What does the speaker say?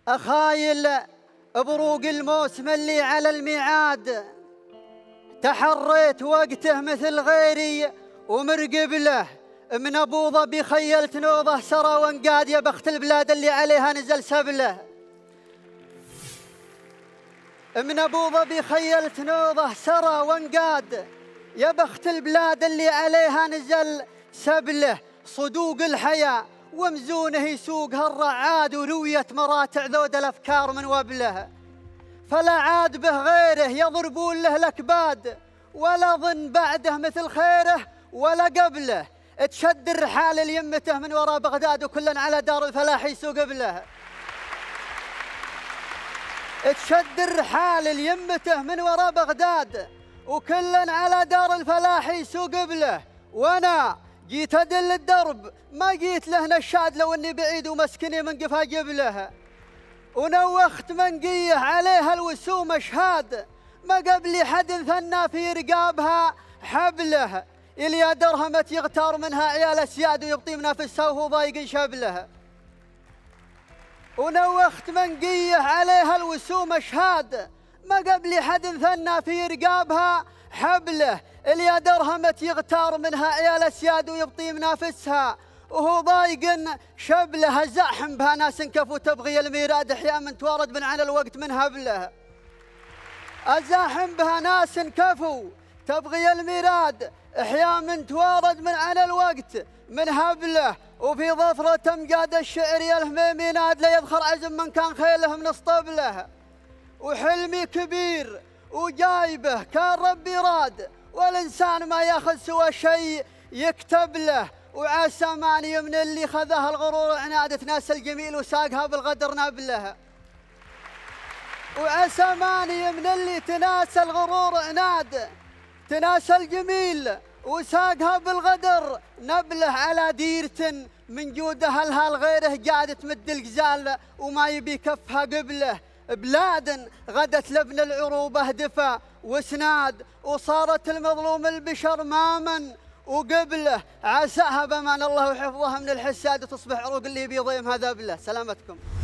أخايل بروق الموسم اللي على الميعاد، تحريت وقته مثل غيري ومرقب له. من أبو ظبي خيلت نوضه سرى وانقاد، يا بخت البلاد اللي عليها نزل سبله. من أبو ظبي خيلت نوضه سرى وانقاد، يا بخت البلاد اللي عليها نزل سبله. صدوق الحياة ومزونه يسوقها الرعاد، وروية مراتع ذود الأفكار من وبله. فلا عاد به غيره يضربون له الأكباد، ولا ظن بعده مثل خيره ولا قبله. تشد الرحال ليمته من وراء بغداد، وكلا على دار الفلاح يسوق بله. تشد الرحال ليمته من وراء بغداد، وكلا على دار الفلاح يسوق بله. وانا جيت ادل الدرب ما جيت له نشاد، لو اني بعيد ومسكني من قفا جبله. ونوخت منقيه عليها الوسوم اشهاد، ما قبلي حد ثنى في رقابها حبله. إليا درهمة يغتار منها عيال اسياد، ويبطي منافسها وهو ضايق شبله. ونوخت منقيه عليها الوسوم اشهاد، ما قبلي حد ثنى في رقابها حبله. إليا درهمة يغتار منها عيال اسياد، ويبطي منافسها وهو ضايق شبله. زاحم بها ناس كفوا تبغي الميراد، احياء من توارد من على الوقت من هبله. ازاحم بها ناس كفوا تبغي الميراد، احياء من توارد من على الوقت من هبله. وفي ظفرة امجاد الشعر يا الهميمي ناد، ليذخر عزم من كان خيله من اسطبله. وحلمي كبير وجايبه كان ربي راد، والإنسان ما ياخذ سوى شيء يكتب له. وعسى ماني من اللي خذها الغرور عناد، تناسى الجميل وساقها بالغدر نبله. وعسى ماني من اللي تناسى الغرور عناد، تناسى الجميل وساقها بالغدر نبله. على ديرة من جودها لها لغيره قاعدة تمد الجزال، وما يبي كفها قبله. بلاد غدت لابن العروبة دفا وسناد، وصارت المظلوم البشر مامن وقبله. عساها بمان الله وحفظها من الحساد، وتصبح عروق اللي بيضيم هذا بله. سلامتكم.